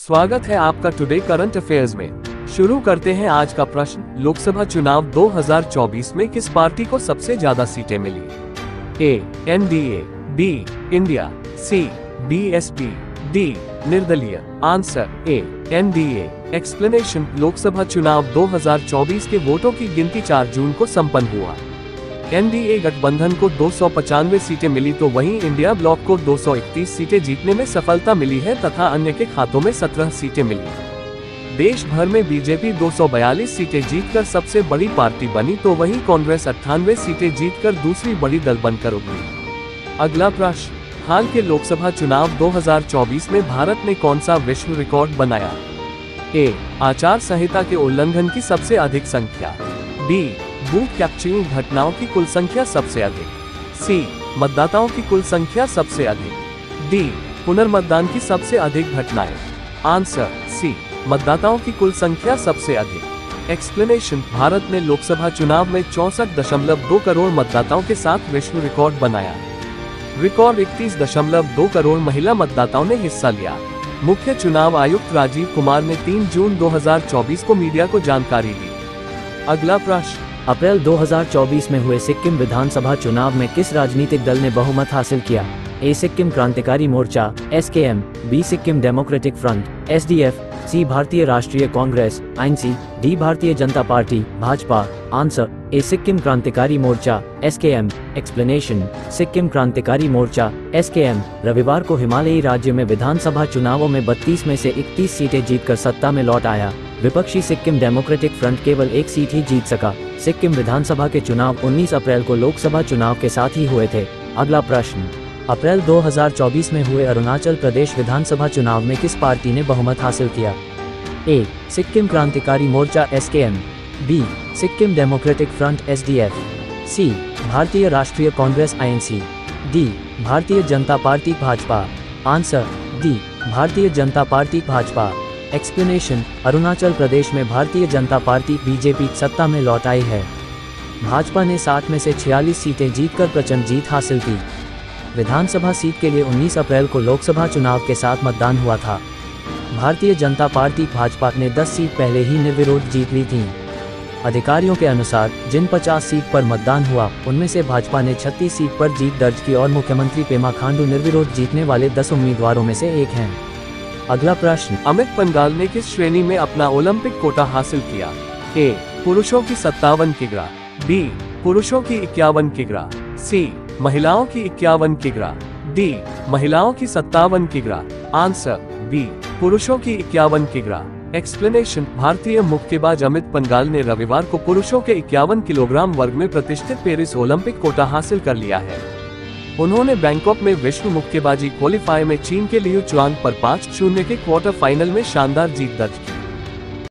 स्वागत है आपका टुडे करंट अफेयर्स में। शुरू करते हैं आज का प्रश्न। लोकसभा चुनाव 2024 में किस पार्टी को सबसे ज्यादा सीटें मिली? A NDA, B India, C BSP, D निर्दलीय। Answer A NDA. Explanation. Lok Sabha चुनाव 2024 के वोटों की गिनती 4 जून को संपन्न हुआ। एनडीए गठबंधन को 295 सीटें मिली तो वहीं इंडिया ब्लॉक को 231 सीटें जीतने में सफलता मिली है तथा अन्य के खातों में 17 सीटें मिली। देश भर में बीजेपी 242 सीटें जीतकर सबसे बड़ी पार्टी बनी तो वहीं कांग्रेस 98 सीटें जीतकर दूसरी बड़ी दल बनकर उभरी। अगला प्रश्न। हाल के लोकसभा चुनाव 2024 में भारत ने कौन सा विश्व रिकॉर्ड बनाया? ए आचार संहिता के उल्लंघन की सबसे अधिक संख्या, बी बूथ कैप्चरिंग घटनाओं की कुल संख्या सबसे अधिक, सी मतदाताओं की कुल संख्या सबसे अधिक, डी पुनर्मतदान की सबसे अधिक घटनाएं। आंसर सी मतदाताओं की कुल संख्या सबसे अधिक। एक्सप्लेनेशन। भारत ने लोकसभा चुनाव में 64.2 करोड़ मतदाताओं के साथ विश्व रिकॉर्ड बनाया। रिकॉर्ड 31.2 करोड़ महिला मतदाताओं ने हिस्सा लिया। मुख्य चुनाव आयुक्त राजीव कुमार ने 3 जून 2024 को मीडिया को जानकारी दी। अगला प्रश्न। अप्रैल 2024 में हुए सिक्किम विधानसभा चुनाव में किस राजनीतिक दल ने बहुमत हासिल किया? A Sikkim Krantikari Morcha (SKM), B Sikkim Democratic Front (SDF), C Bharatiya Rashtriya Congress (INC), D Bharatiya Janata Party (Bhajpa). Answer A Sikkim Krantikari Morcha (SKM). Explanation. Sikkim Krantikari Morcha (SKM) रविवार को हिमालयी राज्य में विधानसभा चुनावों में 32 में से 31 सीटें जीतकर सत्ता में लौट आया। विपक्षी सिक्किम डेमोक्रेटिक फ्रंट केवल 1 सीट ही जीत सका। सिक्किम विधानसभा के चुनाव 19 अप्रैल को लोकसभा चुनाव के साथ ही हुए थे। अगला प्रश्न। अप्रैल 2024 में हुए अरुणाचल प्रदेश विधानसभा चुनाव में किस पार्टी ने बहुमत हासिल किया? A Sikkim Krantikari Morcha (SKM), B Sikkim Democratic Front (SDF), C Bharatiya Rashtriya Congress (INC), D Bharatiya Janata Party (Bhajpa). Answer D Bharatiya Janata Party (Bhajpa). Explanation. Arunachal Pradesh में भारतीय जनता पार्टी (बीजेपी) सत्ता में लौट आई है। भाजपा ने 60 में से 46 सीटें जीतकर प्रचंड जीत हासिल की। विधानसभा सीट के लिए 19 अप्रैल को लोकसभा चुनाव के साथ मतदान हुआ था। भारतीय जनता पार्टी (भाजपा) ने 10 सीट पहले ही निर्विरोध जीत ली थीं। अधिकारियों के अनुसार जिन 50 सीट पर मतदान हुआ उनमें से भाजपा ने 36 सीट पर जीत दर्ज की और मुख्यमंत्री पेमा खांडू निर्विरोध जीतने वाले 10 उम्मीदवारों में से एक हैं। अगला प्रश्न। अमित पंघाल ने किस श्रेणी में अपना ओलंपिक कोटा हासिल किया? ए पुरुषों की 57 किग्रा, बी पुरुषों की 51 किग्रा, सी महिलाओं की 51 किग्रा, डी महिलाओं की 57 किग्रा। आंसर बी पुरुषों की 51 किग्रा। एक्सप्लेनेशन। भारतीय मुक्केबाज अमित पंघाल ने रविवार को पुरुषों के 51 किलोग्राम वर्ग में प्रतिष्ठित पेरिस ओलंपिक कोटा हासिल कर लिया है। उन्होंने बैंकॉक में विश्व मुक्केबाजी क्वालीफायर में चीन के लियू चुआंग पर 5-0 के क्वार्टर फाइनल में शानदार जीत दर्ज की।